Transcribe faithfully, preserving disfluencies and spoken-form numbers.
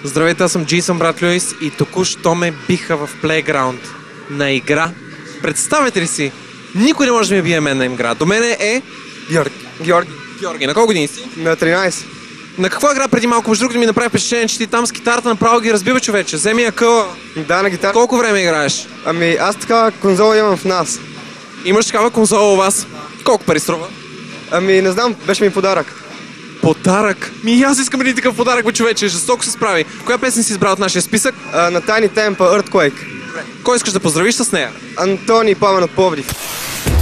Здравейте, аз съм Джейсън, брат Люис, и току-що ме биха в плейграунд на игра. Представете ли си? Никой не може да ми бие мен на игра. До мене е... Георги. Георги. Георги, на колко години си? На тринайсет. На какво игра преди малко? Между другото ми направи впечатление, че ти там с китарата направо ги разбива, човече. Вземи я къла. Да, на гитара. Колко време играеш? Ами аз такава конзола имам в нас. Имаш такава конзола у вас? Колко пари струва? Ами не знам, беше ми подарък. Подарък? Ми аз искам един такъв подарък, бе, човече. Жестоко се справи. Коя песен си избрал от нашия списък? А, на Tiny Tempa, Earthquake. Кой искаш да поздравиш с нея? Антони Пламен от Пловдив.